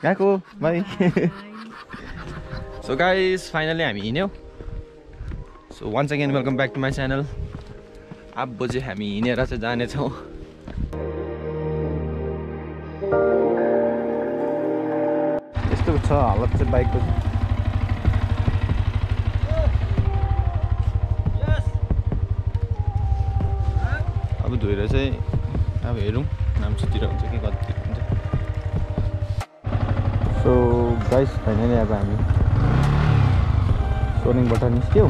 गएको by so guys finally हामी हिँड्यौँ so once again welcome back to my channel अब चाहिँ हामी हिँडेर चाहिँ जानेछौँ यस्तो छ हालत चाहिँ बाइकको अब धोएर चाहिँ अब हेरौँ नाम्चीतिर हुन्छ कि कति हुन्छ सो गाइस फाइनली अब हामी सोरेङबाट निस्क्यौँ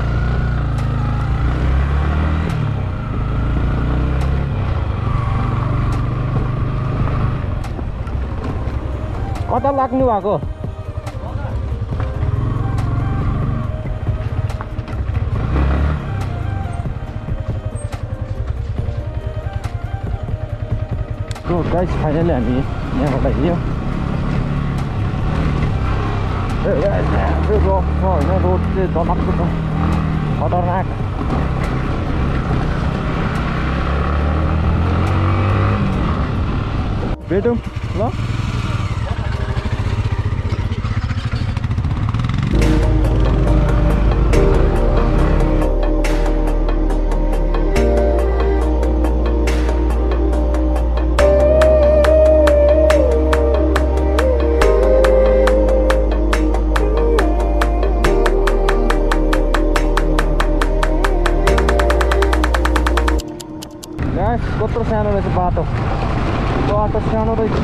कता लाग्नु भएको सो गाइस फाइनली हामी यहाँबाट हिँड्यौँ रोड छ होइन रोड चाहिँ डरलाग्दो छ खतरनाक भेटौँ ल कत्रो सानो रहेछ बाटो सानो रहेछ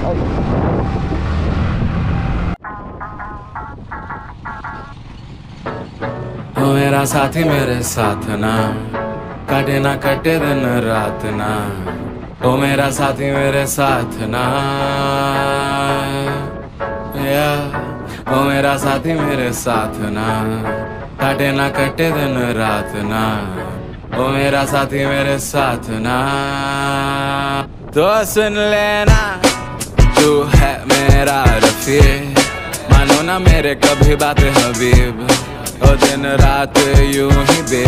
ओ मेरा साथी मेरे साथ ना कटे ना कटे दिन रात ना ओ मेरा साथी मेरे साथ ना ओ मेरा साथी मेरे साथ ना कटे ना कटे दिन रात ना ओ मेरा साथी मेरे साथ ना तो सुन लेना तू है मेरा रफीक मानो ना मेरे कभी बात हबीब ओ दिन रात यूं ही बे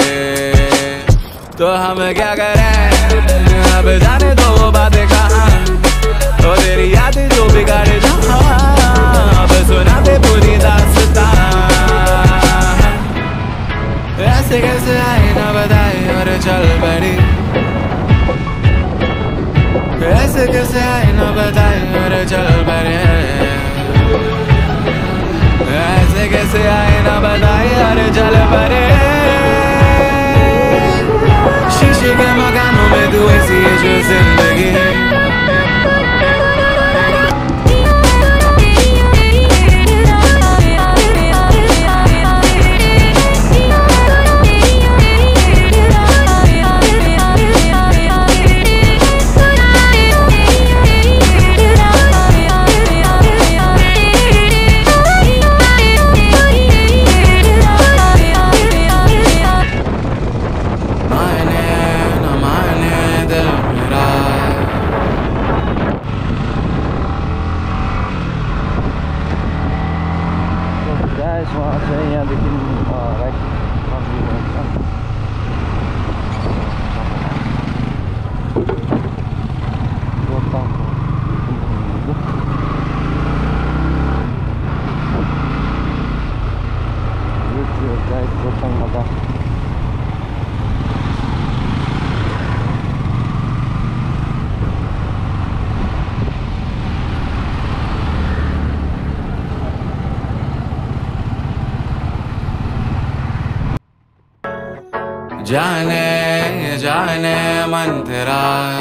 तो हम क्या करें अब जाने दो वो बातें कहाँ तो तेरी याद जो बिगाड़े जहाँ अब सुना दे पूरी दास्तां ऐसे कैसे आई ना बताई और चल बड़ी ऐसे कैसे आई ना बताई और चल बड़े ऐसे कैसे आई ना बताई और चल बड़े शीशे के मकानों में तू ऐसी है जो जिंदगी जाने जाने मन तेरा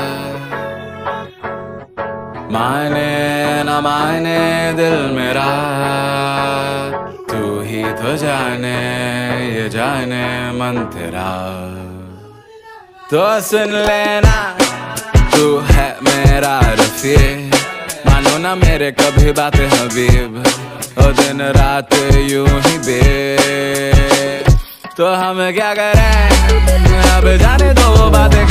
माने न माने दिल मेरा तू ही तो जाने ये जाने मन तेरा तो सुन लेना तू है मेरा रफीक मानो ना मेरे कभी बात हबीब ओ दिन रात यूं ही बे तो हम क्या करें अब जाने दो वो बातें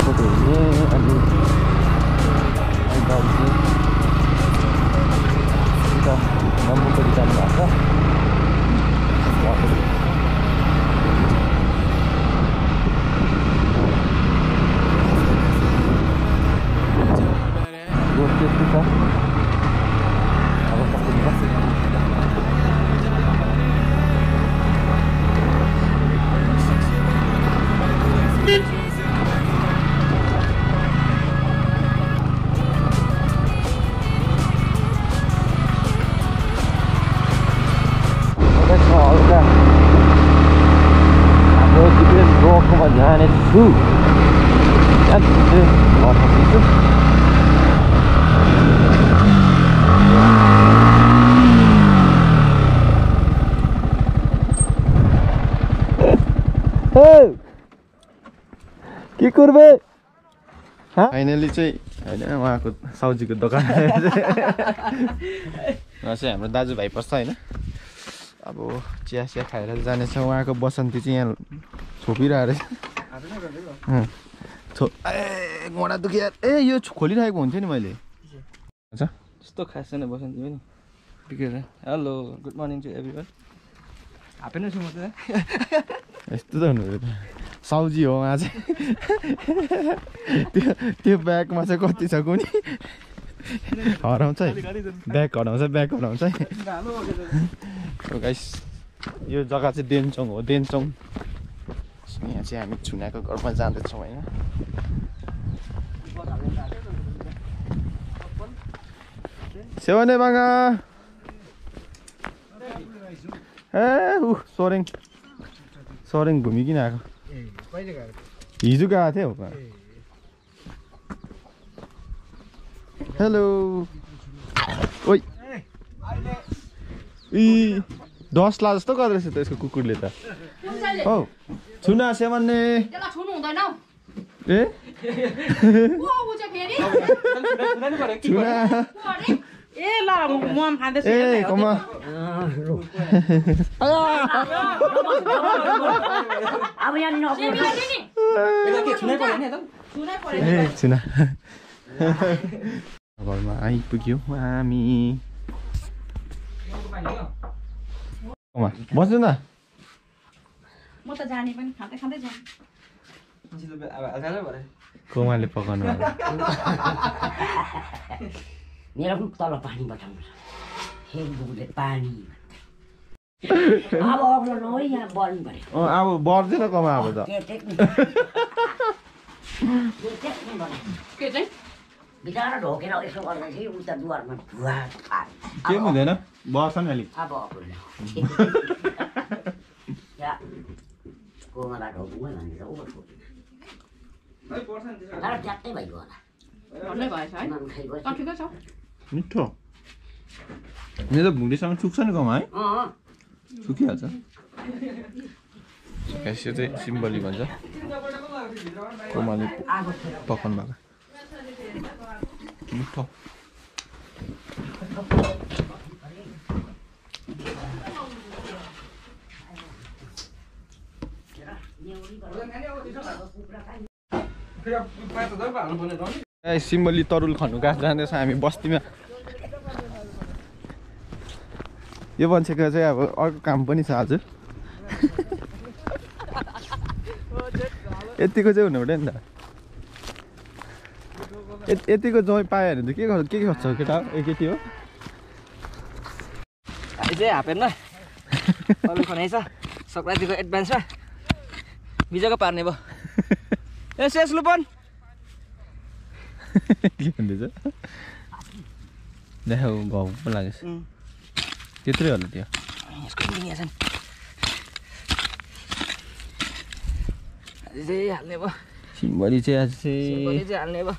के कुर्बे फाइनली चाहिँ होइन उहाँको सब्जीको दोकान उहाँ चाहिँ हाम्रो दाजुभाइ पर्छ होइन अब चिया चिया खाएर जानेछ उहाँको बसन्ती चाहिँ यहाँ छोपिरहेको रहेछ ए घोडा दुखिया ए यो खोलिरहेको हुन्थ्यो नि मैले त्यस्तो खास छैन बसन्ती पनि बिग्रेर hello good morning to everyone हापेन छु म त यस्तो त हुनु सब्जी हो उहाँ चाहिँ त्यो ब्यागमा चाहिँ कति छ कुनी हराउँछ है ब्याग हराउँछ है गाइस यो जग्गा चाहिँ देन्चोङ हो देन्चोङ यहाँ चाहिँ हामी छुनाको घरमा जाँदैछौँ होइन सेवने बाङ्गा ए सोरेङ घुमिकन आएको हिजो गएको थियो हेलो ओइ डस्ला जस्तो गर्दो रहेछ त यसको कुकुरले त हौ छुना सेवन्ने ए ए ल म खाँदैछु ए कमा अब यहाँ छुना घरमा आइपुग्यौ हामी बस्नु न म त जाने पनि खाँदै खाँदै जाने कोमाले पकाउनु मेरो पनि तल पानी बटाउनु हे बुबुले पानी अब अग्लो नहोइ यहाँ बढ्नु पर्यो अब बढ्दैन कमा अब त के चाहिँ बिचरा ढोकेर यसो गर्दाखेरि उता दुवारमा धुवा के हुँदैन बढ्छ नि अलिक अब अग्लो यहाँ कोमाला ढोक्नु भनेर ऊ तर ट्याक्कै भइगयो होला भन्नै भएछ है ठिकै छ मिठो मेरो त भुँडीसँग चुक्छ नि कमा है सुकिहाल्छ यो चाहिँ सिम्बली भन्छ कोमाले पकाउनु भएको मिठो सिम्बली तरुल खन्नु गएको जाँदैछ हामी बस्तीमा यो मान्छेको चाहिँ अब अर्को काम पनि छ आज यतिको चाहिँ हुनु पर्यो नि त यतिको जमै पायो भने त के गर्छ केटा केटी हो चाहिँ हापेन अरू खनाइछ सङ्क्रान्तिको एडभान्समा बिजोको पार्ने भयो ए सेस लुपन के भन्दैछ देखा घाउ पो लागेछ त्यत्रै होला त्यो हाल्ने भयो सिम्बली चाहिँ आज चाहिँ हाल्ने भयो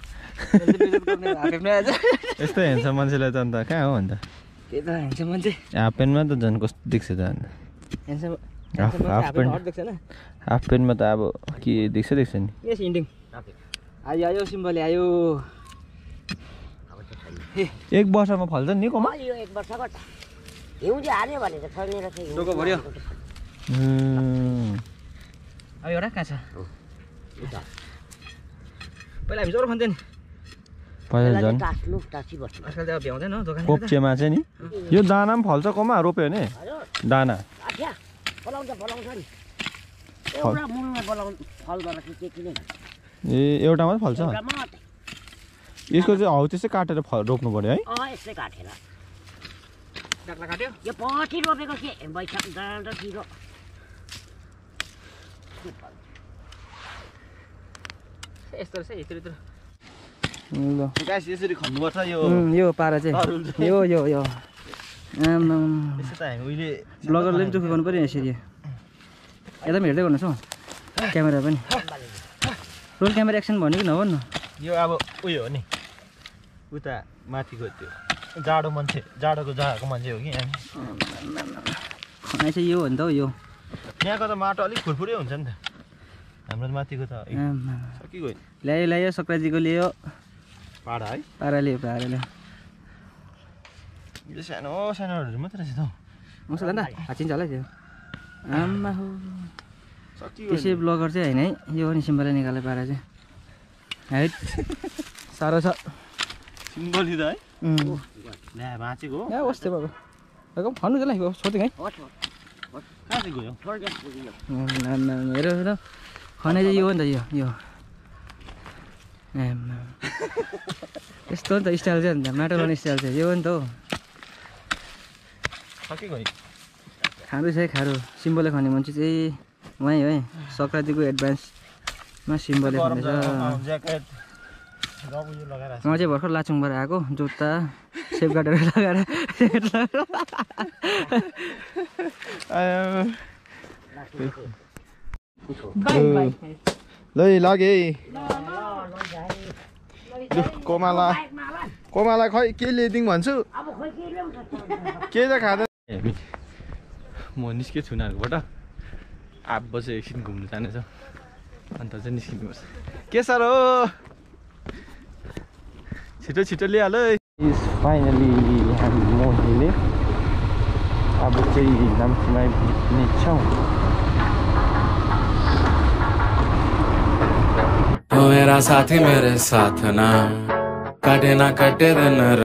यस्तो हेर्छ मान्छेलाई त अन्त कहाँ हो अन्त त्यही त हेर्छ मान्छे हाफ प्यान्टमा त झन् कस्तो देख्छ त अन्त हाफ प्यान्टमा त अब के देख्छ नि यस इन्डिङ आयो आयो सिम्बली आयो एक वर्षमा फल्छ नि कमा यो एक वर्षको हिउँदे हाल्यो भने त फल्ने रहेछ डोको भर्यो अब एउटा कहाँ छ पहिला हामी जोरो खन्थ्यो नि पहिला झन् आजकल त अब भ्याउँदैन दोकान कोप्चेमा चाहिँ नि यो दाना पनि फल्छ कमा रोप्यो भने दाना ए एउटामा त फल्छ यसको चाहिँ हौ त्यसै काटेर रोप्नु पर्यो है यस्तै काटेर डाक्ला काट्यो यो पछि रोपेको के बैशाख डाँडोतिर यस्तो रहेछ यत्रो यत्रो ल गाइस यसरी खन्नुपर्छ यो पारा चाहिँ यो यसो त हामी उहिले ब्लगरले पनि दुःख गर्नु पर्यो यसरी यता पनि हेर्दै गर्नुहोस् हौ क्यामेरा पनि रोल क्यामेरा एक्सन भनेको नभन्नु यो अब उयो हो नि उता माथिको त्यो जाडो मान्छे जाडोको जग्गाको मान्छे हो कि हामी खनाइ चाहिँ यो हो नि त हौ यो यहाँको त माटो अलिक फुरफुरै हुन्छ नि त हाम्रो माथिको त सकिगयो ल्यायो सक्राजीको ल्यायो पाडा है पारा ल्यायो यो सानो सानोहरू मात्रै रहेछ त मसँग त हाचिन्छ होला त्यो आम्मा हो सकिगयो त्यसै ब्लगर चाहिँ होइन है यो हो नि सिम्बलले निकाले पारा चाहिँ है साह्रो छ सिम्बली त है ल्या भाँचेको हो ए वस्तै बाबु एकदम खन्नु चाहिँ ल छोड्दिउँ है कहाँ चाहिँ गयो हेर हेर खनाइ चाहिँ यो हो नि त यो यस्तो हो नि त स्टाइल चाहिँ अन्त माटो लाउने स्टाइल चाहिँ यो हो नि त हौ सकिगयो खाँदै छ है खारो सिम्बलले खाने मान्छे चाहिँ उहाँ है सक्रातीको एडभान्समा सिम्बलले खाँदैछ उहाँ चाहिँ भर्खर लाचुङबाट आएको जुत्ता सेफगार्डहरू लगाएर ल लगे कोमाला खै के ल्याइदिउँ भन्छु के त खाँदैन म निस्केँ छुनाहरूबाट आठ बजे एकछिन घुम्नु जानेछ अन्त चाहिँ निस्किनुपर्छ के साह्रो छिटो छिटो लिइहाल है फाइनली हामी मोहीले अब चाहिँ नाम्चीमा पुग्नेछौँ मेरा साथी मेरे साथ ना कटे दिन